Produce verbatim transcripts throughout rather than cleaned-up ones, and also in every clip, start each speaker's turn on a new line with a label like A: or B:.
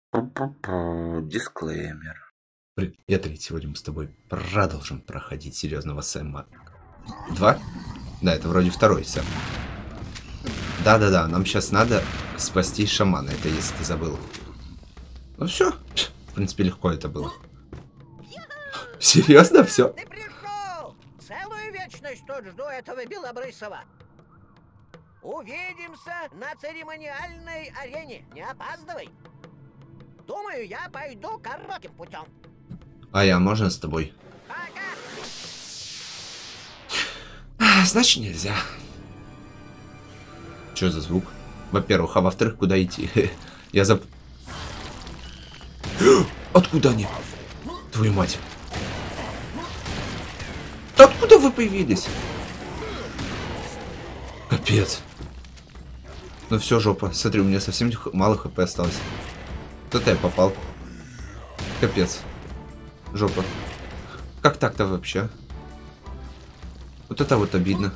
A: Пу-пу-пу. Дисклеймер.
B: Привет, сегодня мы с тобой продолжим проходить Серьезного Сэма два. Да, это вроде второй Сэм. Да-да-да, нам сейчас надо спасти шамана, это если ты забыл. Ну все, в принципе, легко это было. Серьезно, все?
C: Ты пришел! Целую вечность тут жду этого Белобрысова. Увидимся на церемониальной арене. Не опаздывай. Думаю, я пойду коротким путем.
B: А я, можно с тобой?
C: Ага.
B: Значит, нельзя. Что за звук? Во-первых, а во-вторых, куда идти? Я зап... Откуда они? Твою мать. Да откуда вы появились? Капец. Ну все, жопа. Смотри, у меня совсем мало хп осталось. Кто-то я попал. Капец. Жопа. Как так-то вообще? Вот это вот обидно.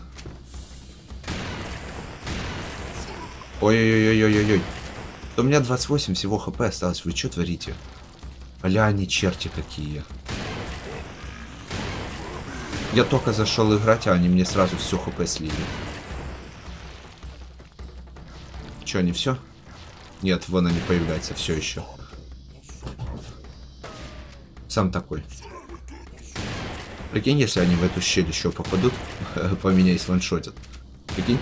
B: Ой-ой-ой-ой-ой-ой. У меня двадцать восемь всего хп осталось. Вы что творите? Аля, они черти какие. Я только зашел играть, а они мне сразу все хп слили. Че, не все? Нет, вон они появляются все еще. Сам такой. Прикинь, если они в эту щель еще попадут, по меня и сваншотят. Прикинь.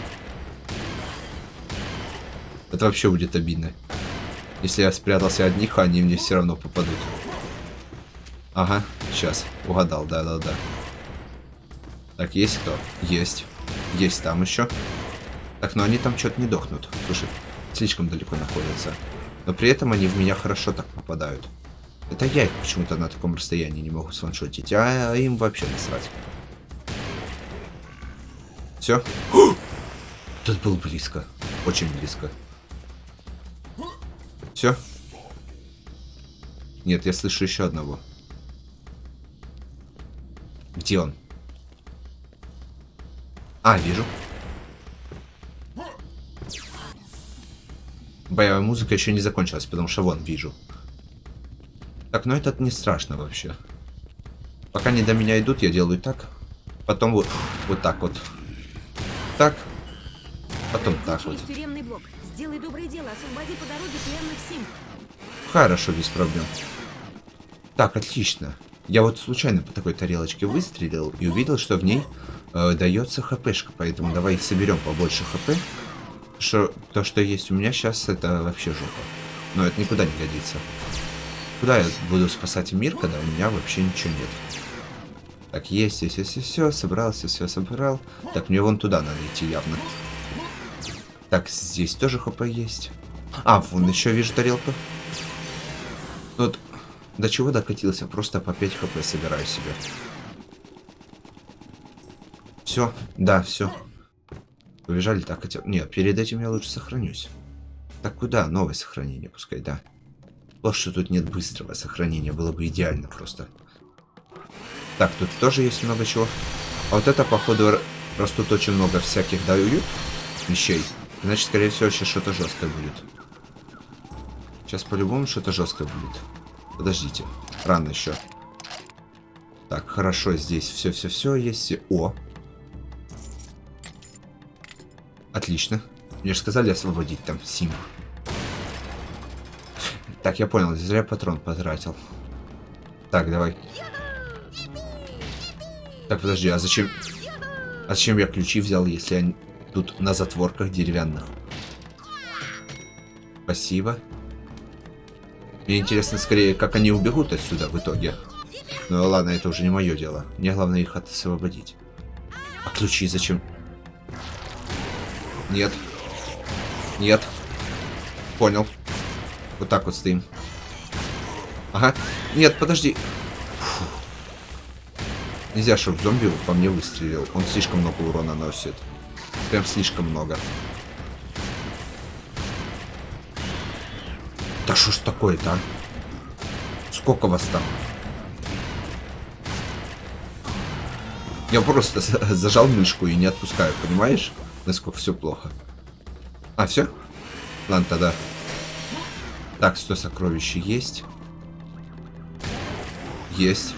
B: Это вообще будет обидно. Если я спрятался от них, а они мне все равно попадут. Ага, сейчас. Угадал, да-да-да. Так, есть кто? Есть. Есть там еще. Так, но они там что-то не дохнут. Слушай, слишком далеко находятся. Но при этом они в меня хорошо так попадают. Это я их почему-то на таком расстоянии не могу сваншотить, а им вообще насрать. Все. Тут был близко. Очень близко. Все. Нет, я слышу еще одного. Где он? А, вижу. Боевая музыка еще не закончилась, потому что вон, вижу. Так, ну это не страшно вообще. Пока они до меня идут, я делаю так. Потом вот, вот так вот. Так. Потом так вот.
D: Тюремный блок. Сделай доброе дело, освободи по дороге пленных Сим.
B: Хорошо, без проблем. Так, отлично. Я вот случайно по такой тарелочке выстрелил и увидел, что в ней э, дается хпшка. Поэтому давай соберем побольше хп. Что, то, что есть у меня сейчас, это вообще жопа. Но это никуда не годится. Куда я буду спасать мир, когда у меня вообще ничего нет? Так, есть, есть, есть, все, собрался, все собрал. Так, мне вон туда надо идти явно. Так, здесь тоже хп есть. А, вон еще вижу тарелку. Вот, до чего докатился? Просто по пять хп собираю себе. Все, да, все. Побежали так хотя бы. Нет, перед этим я лучше сохранюсь. Так, куда? Новое сохранение, пускай, да. Плохо, что тут нет быстрого сохранения. Было бы идеально просто. Так, тут тоже есть много чего. А вот это, походу, растут очень много всяких дают вещей. Значит, скорее всего, сейчас что-то жесткое будет. Сейчас по-любому что-то жесткое будет. Подождите. Рано еще. Так, хорошо, здесь все-все-все есть. О! Отлично. Мне же сказали освободить там Сим. Так, я понял, зря патрон потратил. Так, давай. Так, подожди, а зачем... А зачем я ключи взял, если они тут на затворках деревянных? Спасибо. Мне интересно скорее, как они убегут отсюда в итоге. Ну ладно, это уже не мое дело. Мне главное их освободить. А ключи зачем? Нет. Нет. Понял. Вот так вот стоим. Ага. Нет, подожди. Фу. Нельзя, чтобы зомби по мне выстрелил. Он слишком много урона носит. Прям слишком много. Да что ж такое-то, а? Сколько вас там? Я просто зажал мышку и не отпускаю, понимаешь? Насколько все плохо. А, все? Ладно, тогда Так, сто сокровищ есть. Есть.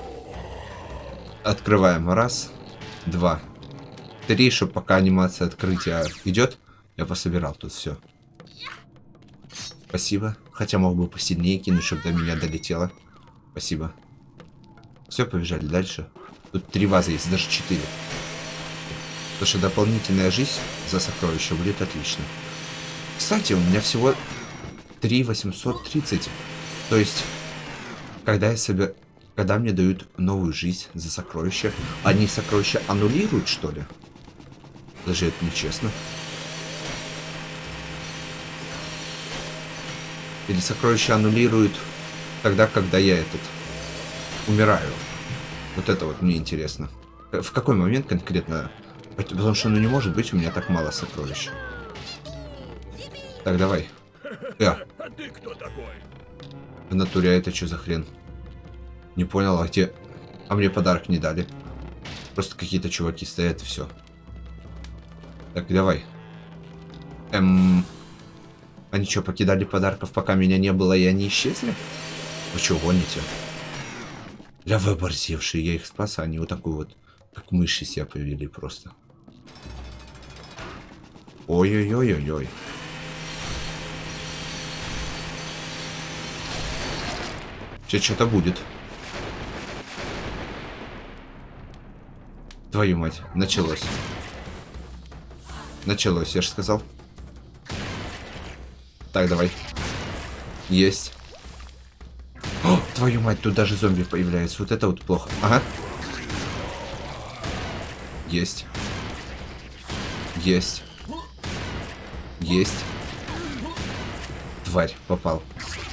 B: Открываем. Раз, два, три, чтобы пока анимация открытия идет. Я пособирал тут все. Спасибо. Хотя мог бы посильнее кинуть, чтобы до меня долетело. Спасибо. Все, побежали дальше. Тут три вазы есть, даже четыре. Потому что дополнительная жизнь за сокровище будет отлично. Кстати, у меня всего три восемьсот тридцать. То есть, когда я себе, когда мне дают новую жизнь за сокровище, они сокровища аннулируют, что ли? Даже это нечестно. Или сокровища аннулируют тогда, когда я этот умираю. Вот это вот мне интересно. В какой момент конкретно? Потому что ну не может быть у меня так мало сокровищ. Так, давай. Я.
A: А ты кто такой?
B: В натуре, а это что за хрен? Не понял, а где... А мне подарок не дали. Просто какие-то чуваки стоят и все. Так, давай. Эм... Они что, покидали подарков, пока меня не было, и они исчезли? Вы что, гоните? Ля, вы оборзевшие, я их спас, а они вот такой вот, как мыши себя повели просто. Ой-ой-ой-ой-ой. Сейчас что-то будет. Твою мать, началось. Началось, я же сказал. Так, давай. Есть. О, твою мать, тут даже зомби появляется. Вот это вот плохо. Ага. Есть. Есть. Есть. Тварь, попал.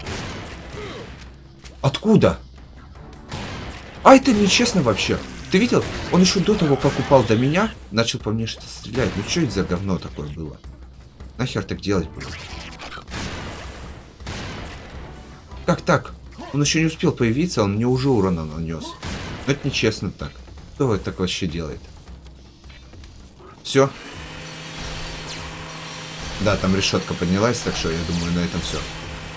B: Откуда? А это нечестно вообще. Ты видел? Он еще до того, как упал до меня, начал по мне что-то стрелять. Ну что это за говно такое было? Нахер так делать было? Как так? Он еще не успел появиться, он мне уже урона нанес. Но это нечестно так. Кто это так вообще делает? Все. Да, там решетка поднялась, так что я думаю, на этом все.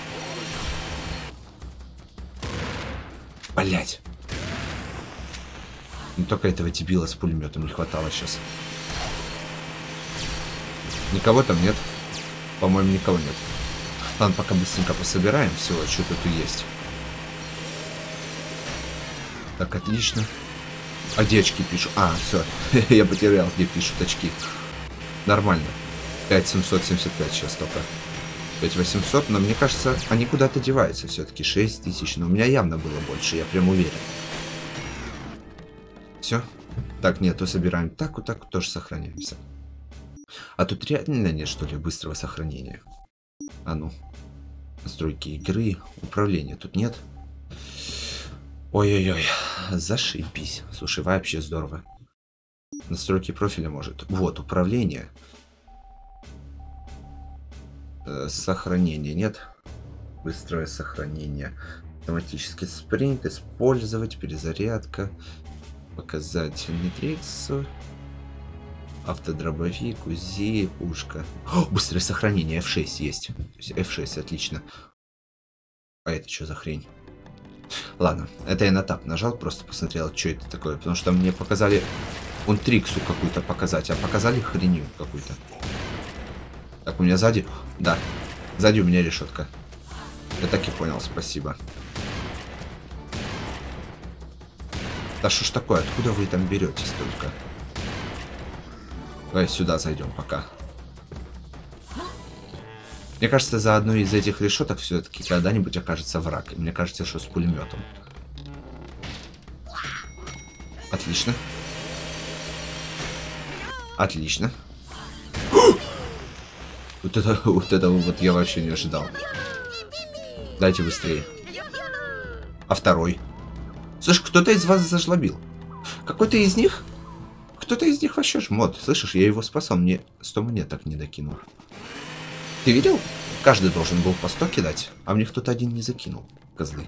B: Блять. Ну только этого дебила с пулеметом не хватало сейчас. Никого там нет. По-моему, никого нет. Ладно, пока быстренько пособираем всего, что тут есть. Так, отлично. А где очки пишут? А, все. Я потерял, где пишут очки. Нормально. пять семьсот семьдесят пять сейчас только. пять восемьсот, но мне кажется, они куда-то деваются все-таки. шесть тысяч, но у меня явно было больше, я прям уверен. Все. Так, нет, то собираем так, вот так, вот тоже сохраняемся. А тут реально нет, что ли, быстрого сохранения? А ну. Настройки игры, управления тут нет. Ой-ой-ой, зашибись. Слушай, вообще здорово. Настройки профиля может. Вот, управление. Э, сохранение нет. Быстрое сохранение. Автоматический спринт. Использовать. Перезарядка. Показать нитриксу. Автодробовик, УЗИ, пушка. О, быстрое сохранение, эф шесть есть. То есть эф шесть, отлично. А это что за хрень? Ладно, это я на тап нажал, просто посмотрел, что это такое. Потому что мне показали... Он триксу какую-то показать, а показали хренью какую-то. Так, у меня сзади... Да, сзади у меня решетка. Я так и понял, спасибо. Да что ж такое, откуда вы там берете столько? Давай сюда зайдем пока. Мне кажется, за одной из этих решеток все-таки когда-нибудь окажется враг. И мне кажется, что с пулеметом. Отлично. Отлично. Вот это, вот это вот я вообще не ожидал. Дайте быстрее. А второй? Слышь, кто-то из вас зажлобил. Какой-то из них? Кто-то из них вообще жмот. Слышишь, я его спас, он мне сто монеток не докинул. Ты видел? Каждый должен был по сто кидать, а мне кто-то один не закинул. Козлы.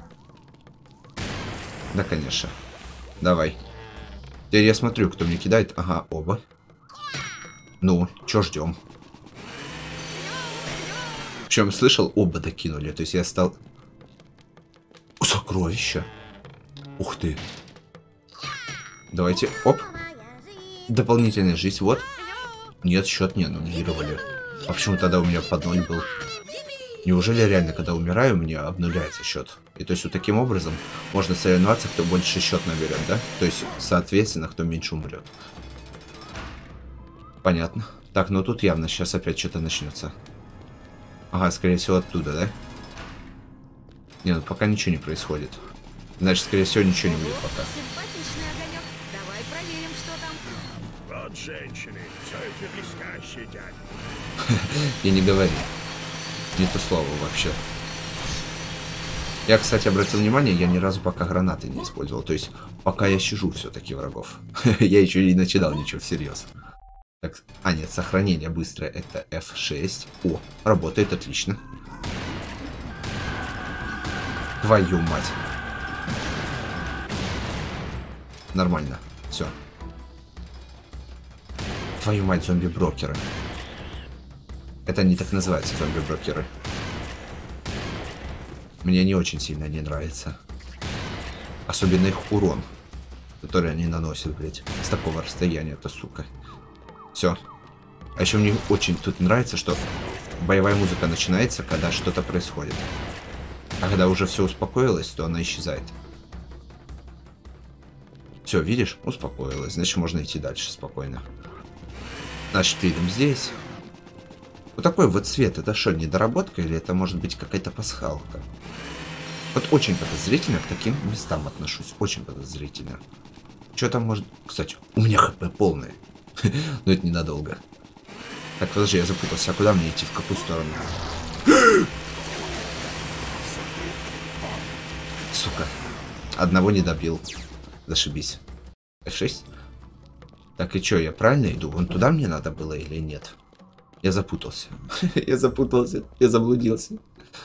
B: Да, конечно. Давай. Теперь я смотрю, кто мне кидает. Ага, оба. Ну, чё ждем? Причем слышал, оба докинули. То есть я стал... Сокровища. Ух ты. Давайте, оп. Дополнительная жизнь, вот. Нет, счет не аннулировали. А почему тогда у меня под ноль был? Неужели реально, когда умираю, у меня обнуляется счет? И то есть вот таким образом можно соревноваться, кто больше счет наберет, да? То есть, соответственно, кто меньше умрет. Понятно. Так, ну тут явно сейчас опять что-то начнется. Ага, скорее всего оттуда, да? Не, ну пока ничего не происходит. Значит, скорее всего, ничего не будет пока.
D: Симпатичный огонек. Давай проверим, что там.
A: Вот женщины, все это блестящие дядь.
B: И не говори. Не то слово вообще. Я, кстати, обратил внимание, я ни разу пока гранаты не использовал. То есть, пока я щажу все-таки врагов. Я еще не начинал ничего всерьез. Так, а нет, сохранение быстрое это эф шесть. О, работает отлично. Твою мать. Нормально. Все. Твою мать, зомби-брокеры. Это не так называется, зомби-брокеры. Мне не очень сильно не нравится. Особенно их урон, который они наносят, блядь, с такого расстояния, это сука. Все. А еще мне очень тут нравится, что боевая музыка начинается, когда что-то происходит. А когда уже все успокоилось, то она исчезает. Все, видишь? Успокоилась. Значит, можно идти дальше спокойно. Значит, видим здесь. Вот такой вот цвет. Это что, недоработка или это может быть какая-то пасхалка? Вот очень подозрительно к таким местам отношусь. Очень подозрительно. Что там может... Кстати, у меня хп полное. Но это ненадолго. Так, подожди, я запутался. А куда мне идти? В какую сторону? Сука. Одного не добил. Зашибись. эф шесть? Так, и что, я правильно иду? Вон туда мне надо было или нет? Я запутался. Я запутался. Я заблудился.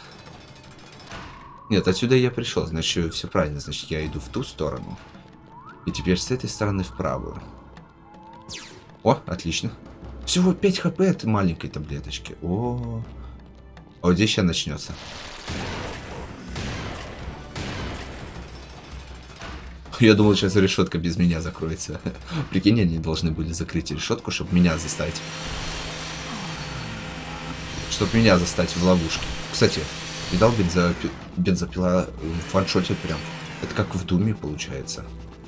B: Нет, отсюда я пришел. Значит, все правильно. Значит, я иду в ту сторону. И теперь с этой стороны в правую. О, отлично. Всего пять хп от маленькой таблеточки. О, а вот здесь сейчас начнется. Я думал, сейчас решетка без меня закроется. Прикинь, они должны были закрыть решетку, чтобы меня заставить. Чтобы меня заставить в ловушке. Кстати, видал, бензопи... бензопила ваншотит прям. Это как в Думе получается.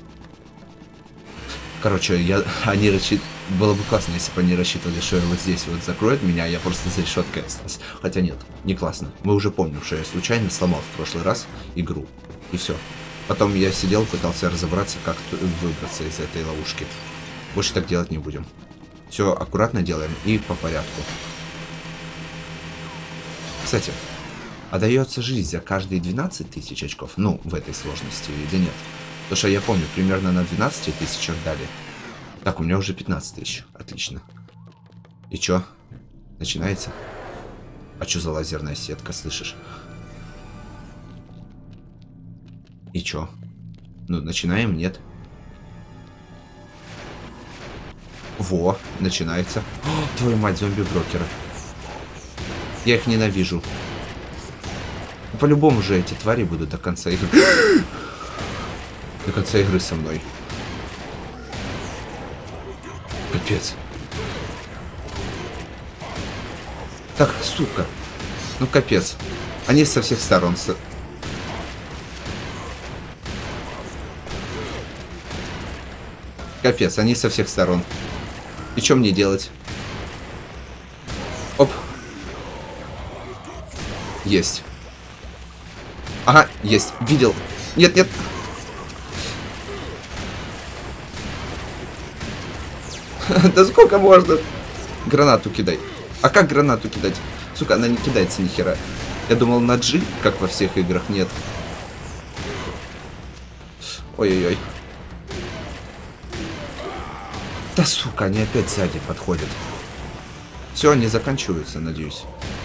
B: Короче, я... они рассчитывали... Было бы классно, если бы они рассчитывали, что вот здесь вот закроют меня, я просто за решеткой остался. Хотя нет, не классно. Мы уже помним, что я случайно сломал в прошлый раз игру. И все. Потом я сидел, пытался разобраться, как выбраться из этой ловушки. Больше так делать не будем. Все аккуратно делаем и по порядку. Кстати, а дается жизнь за каждые двенадцать тысяч очков? Ну, в этой сложности или нет? Потому что я помню, примерно на двенадцати тысячах дали. Так, у меня уже пятнадцать тысяч. Отлично. И чё? Начинается? А чё за лазерная сетка, слышишь? И чё? Ну, начинаем, нет? Во, начинается. О, твою мать, зомби-брокеры. Я их ненавижу. По-любому же эти твари будут до конца игры. До конца игры со мной. Капец. Так, сука. Ну, капец. Они со всех сторон. Со... Капец, они со всех сторон. И что мне делать? Оп. Есть. Ага, есть. Видел. Нет, нет. Да сколько можно? Гранату кидай. А как гранату кидать? Сука, она не кидается ни хера. Я думал на G, как во всех играх. Нет. Ой-ой-ой. Да сука, они опять сзади подходят. Все, они заканчиваются, надеюсь.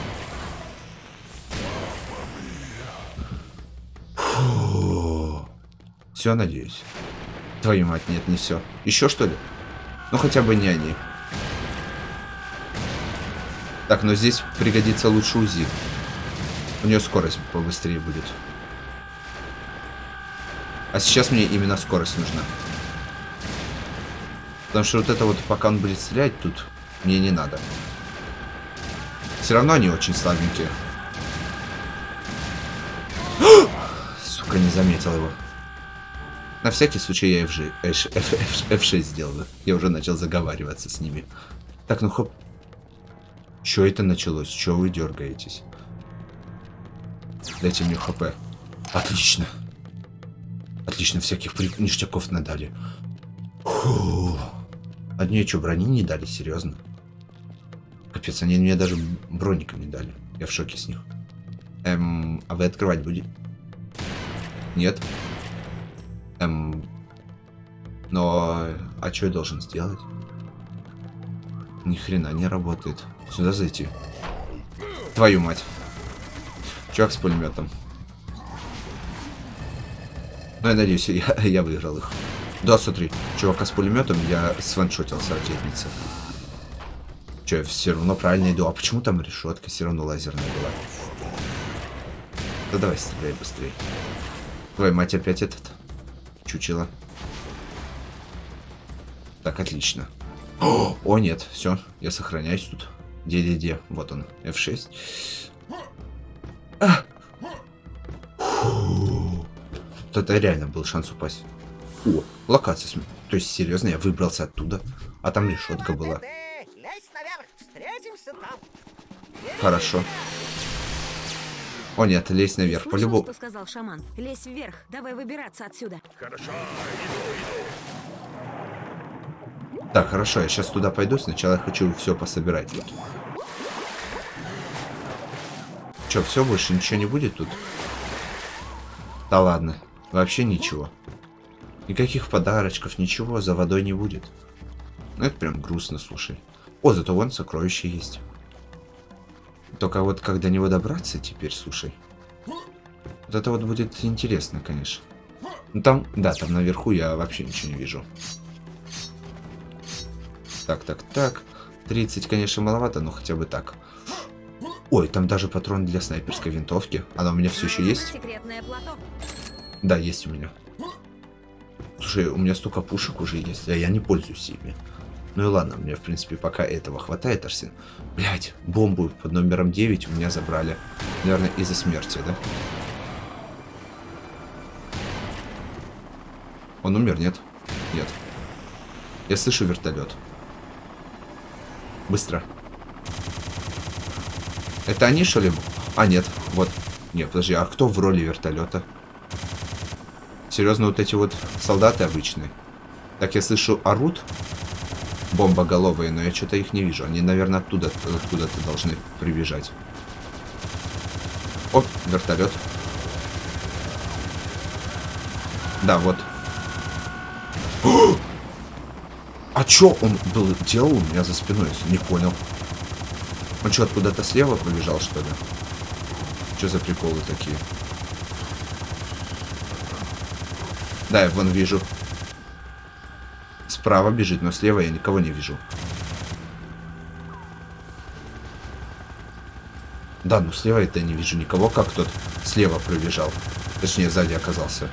B: Все, надеюсь. Твою мать, нет, не все. Еще что ли? Ну хотя бы не они. Так, но здесь пригодится лучше УЗИ. У нее скорость побыстрее будет. А сейчас мне именно скорость нужна. Потому что вот это вот, пока он будет стрелять, тут мне не надо. Все равно они очень слабенькие. Сука, не заметил его. На всякий случай я эф шесть сделаю. Я уже начал заговариваться с ними. Так, ну хоп. Чё это началось? Чё вы дергаетесь? Дайте мне хп. Отлично. Отлично, всяких ништяков надали. Фу. Одни что, брони не дали? Серьезно? Капец, они мне даже броника не дали. Я в шоке с них. Эм, а вы открывать будете? Нет. Эм, но... А что я должен сделать? Ни хрена не работает. Сюда зайти. Твою мать. Чувак с пулеметом. Ну, я надеюсь, я, я выиграл их. Да, смотри, чувака с пулеметом я сваншотил с ракетницы. Че, я все равно правильно иду. А почему там решетка все равно лазерная была? Да давай стреляй быстрее. Твою мать, опять этот. Чучело. Так, отлично. О, о нет, все, я сохраняюсь тут. Где-где-где? Вот он, эф шесть. А! Фу. Вот это реально был шанс упасть. О, локация. То есть, серьезно, я выбрался оттуда. А там решетка была. Хорошо. О нет, лезь наверх, по-любому.
D: Что сказал шаман? Лезь вверх, давай выбираться отсюда.
A: Хорошо, иду, иду.
B: Так, хорошо, я сейчас туда пойду. Сначала я хочу все пособирать тут. Че, все, больше ничего не будет тут? Да ладно, вообще ничего. Никаких подарочков, ничего за водой не будет. Ну это прям грустно, слушай. О, зато вон сокровища есть. Только вот как до него добраться теперь, слушай. Вот это вот будет интересно, конечно. Ну там, да, там наверху я вообще ничего не вижу. Так, так, так. тридцать, конечно, маловато, но хотя бы так. Ой, там даже патрон для снайперской винтовки. Она у меня все еще есть?
D: Секретное плато.
B: Да, есть у меня. Слушай, у меня столько пушек уже есть, а я не пользуюсь ими. Ну и ладно, мне, в принципе, пока этого хватает, Арсен. Блять, бомбу под номером девять у меня забрали. Наверное, из-за смерти, да? Он умер, нет? Нет. Я слышу вертолет. Быстро. Это они, что ли? А, нет, вот. Нет, подожди, а кто в роли вертолета? Серьезно, вот эти вот солдаты обычные. Так, я слышу, орут бомбоголовые, но я что-то их не вижу. Они, наверное, оттуда, откуда-то должны прибежать. О, вертолет. Да, вот. А чё он был, делал у меня за спиной? Не понял. Он что, откуда-то слева побежал, что ли? Что за приколы такие? Да, я вон вижу. Справа бежит, но слева я никого не вижу. Да, ну слева это я не вижу никого, как тот слева пробежал. Точнее, сзади оказался.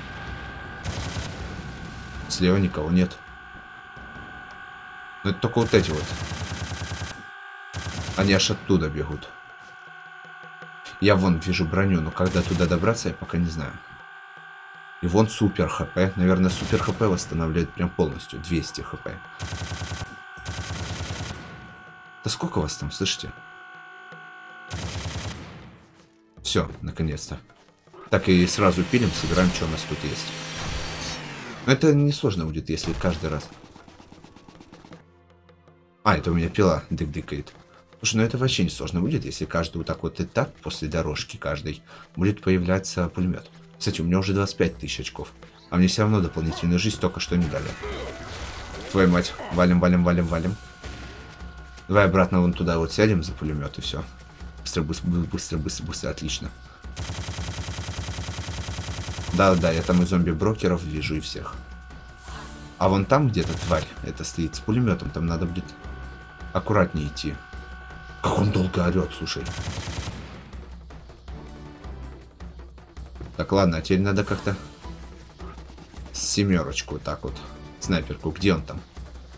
B: Слева никого нет. Ну это только вот эти вот. Они аж оттуда бегут. Я вон вижу броню, но когда туда добраться, я пока не знаю. И вон супер хп. Наверное, супер хп восстанавливает прям полностью. двести хп. Да сколько вас там, слышите? Все, наконец-то. Так и сразу пилим, собираем, что у нас тут есть. Но это несложно будет, если каждый раз... А, это у меня пила дык-дыкает. Слушай, ну это вообще не сложно будет, если каждый вот так вот этап после дорожки каждый будет появляться пулемет. Кстати, у меня уже двадцать пять тысяч очков. А мне все равно дополнительную жизнь только что не дали. Твою мать. Валим, валим, валим, валим. Давай обратно вон туда вот сядем за пулемет и все. Быстро, быстро, быстро, быстро, быстро. Отлично. Да-да, я там и зомби-брокеров вижу и всех. А вон там где-то тварь это стоит с пулеметом. Там надо будет аккуратнее идти. Как он долго орет, слушай. Так, ладно, а теперь надо как-то семерочку вот так вот. Снайперку, где он там?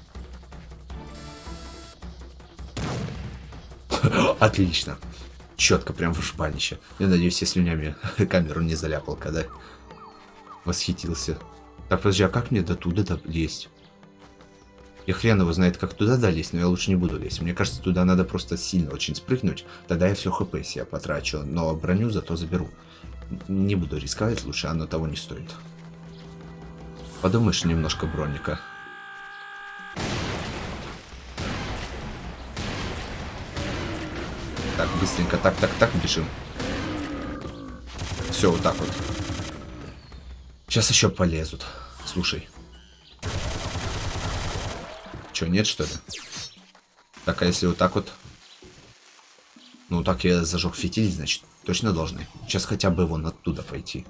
B: Отлично. Четко, прям в шпанище. Я надеюсь, я слюнями камеру не заляпал, когда восхитился. Так, подожди, а как мне до туда долезть? Я хрен его знает, как туда долезть, но я лучше не буду лезть. Мне кажется, туда надо просто сильно очень спрыгнуть. Тогда я все хп себе потрачу, но броню зато заберу. Не буду рисковать, лучше оно того не стоит. Подумаешь, немножко броника. Так, быстренько, так, так, так, бежим. Все, вот так вот. Сейчас еще полезут. Слушай. Че, нет, что ли? Так, а если вот так вот? Ну, так я зажег фитиль, значит, точно должны. Сейчас хотя бы вон оттуда пойти.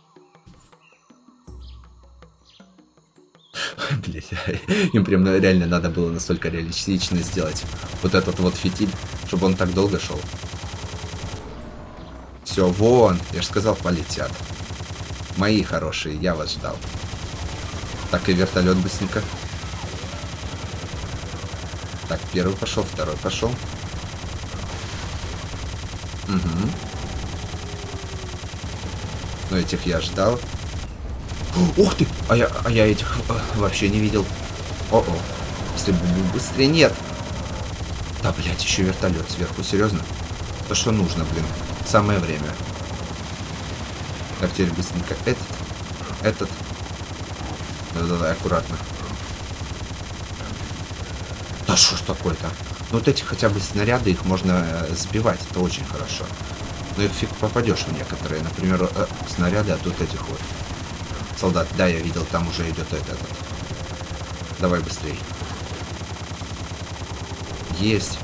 B: Блять, им прям реально надо было настолько реалистично сделать вот этот вот фитиль, чтобы он так долго шел. Все, вон, я же сказал, полетят. Мои хорошие, я вас ждал. Так, и вертолет быстренько. Так, первый пошел, второй пошел. Угу. Но этих я ждал. Ух ты! А я, а я этих а, вообще не видел. О-о. Быстрее, быстрее, нет. Да, блядь, еще вертолет сверху, серьезно? То, что нужно, блин. Самое время. Так, теперь быстренько этот. Этот. Да-да-да, аккуратно. Да что ж такое-то? Ну вот эти хотя бы снаряды, их можно сбивать, это очень хорошо. Но их фиг попадешь в некоторые. Например, э, снаряды от вот этих вот. Солдат, да, я видел, там уже идет этот. этот. Давай быстрей. Есть.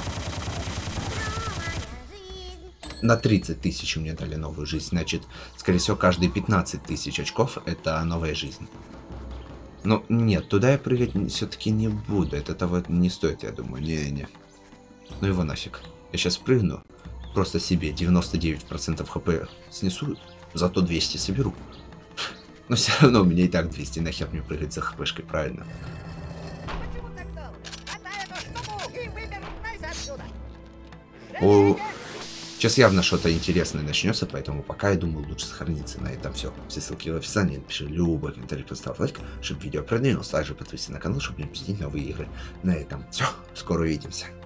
B: На тридцать тысяч мне дали новую жизнь. Значит, скорее всего, каждые пятнадцать тысяч очков это новая жизнь. Но нет, туда я прыгать все-таки не буду. Это того не стоит, я думаю. Не-не. Ну его нафиг. Я сейчас прыгну. Просто себе девяносто девять процентов хп снесу. Зато двести соберу. Но все равно у меня и так двести. Нахер мне прыгать за хпшкой, правильно?
C: Почему так долго? Хватай эту штуку и выбирайся отсюда.
B: О, сейчас явно что-то интересное начнется, поэтому пока я думаю, лучше сохраниться на этом все. Все ссылки в описании. Напиши любой комментарий, поставь лайк, чтобы видео продвинулось. Также подписывайся на канал, чтобы не пропустить новые игры. На этом все. Скоро увидимся.